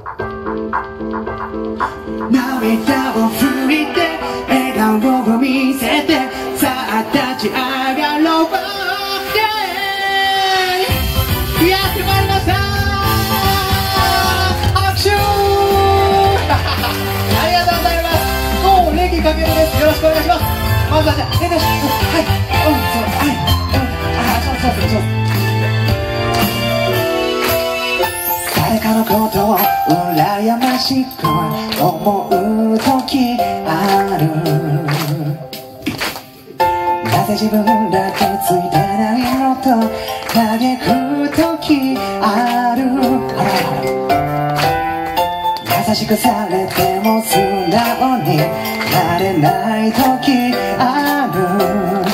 涙を拭いて笑顔を見せてさあ立ち上がろう、やってまいりました。拍手ありがとうございます。もうネギかけるです。よろしくお願いします。まずはじゃあ手出し、はい、そうはい、そう誰かのことを羨ましく思う時ある。なぜ自分だけついてないのと嘆く時ある。優しくされても素直になれない時ある。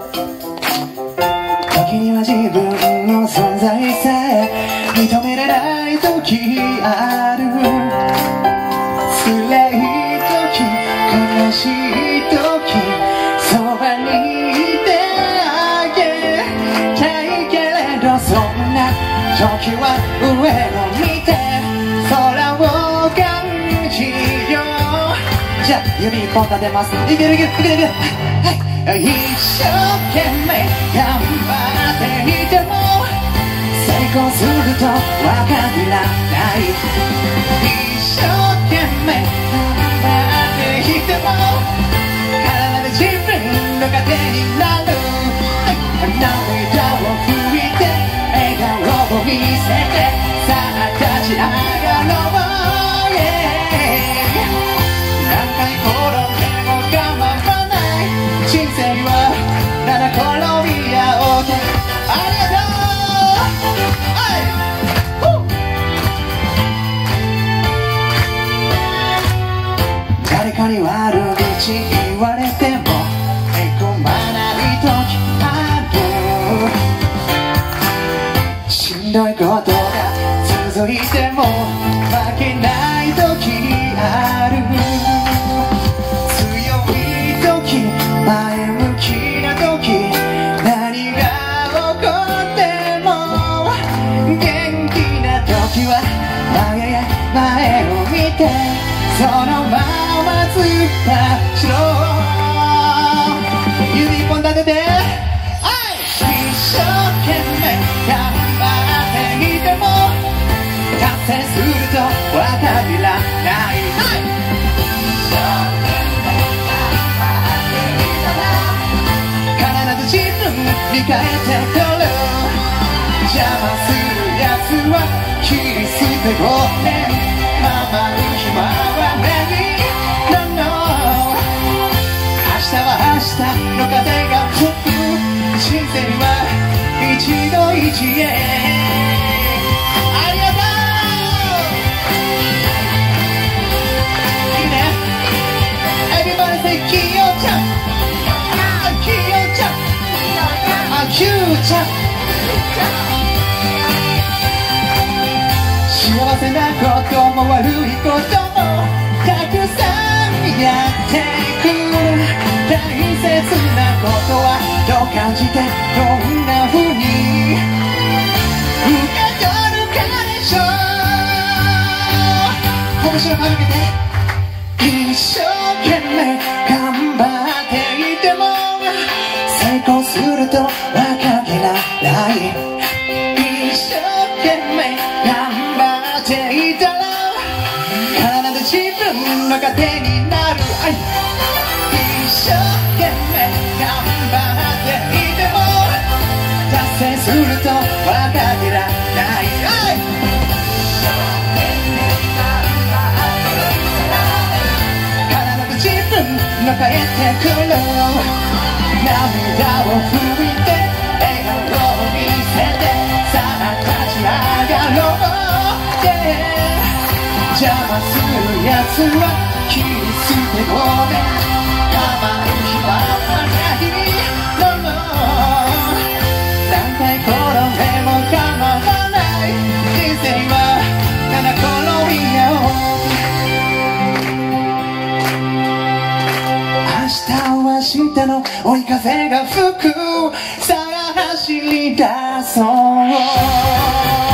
時には自分の存在さえ認めれない時ある。辛い時悲しい時そばにいてあげたいけれど、そんな時は上を見て空を感じよう。じゃあ指一本立てます。いけるいけるいけるいける、はい、一生懸命頑張っていても成功するとわからない。一生懸命頑張っていても必ず自分の糧になる。涙を拭いて笑顔を見せてさあ立ち上がろう、何回転んでも構わない。人生はただ転び合おうて。ありがとう。誰かに悪口言われてもへこまない時ある。しんどいことが続いても負けない時ある。強い時前向きな時何が起こっても元気な時は前を見てそのまま突っ走ろう。指一本立てて、一生懸命頑張っていても達成するとわからない。必ず自分に変えてくる。邪魔するやつは切り捨てごめん。構う暇はない。No no 明日は明日の風が吹く。人生は一度一へ。ありがとう。いいね。Everybody say きよちゃん、きよちゃん、きゅうちゃん。幸せなことも悪いこともたくさんやっていく。大切なことはどう感じてどんな風に受け取るかでしょう。拳をかけて一生懸命頑張っていても成功するとわからない。一生懸命頑張っていたら必ず自分の糧になる。一生懸命頑張っていても達成するとわからない。必ず自分の帰ってくる。涙を拭いて笑顔を見せてさあ立ち上がろう。邪魔するやつは切り捨てごめん。構う暇はない。No no 何回転んでも構わない。人生はただ転び合おう。明日は明日の追い風が吹く。さあ走り出そう。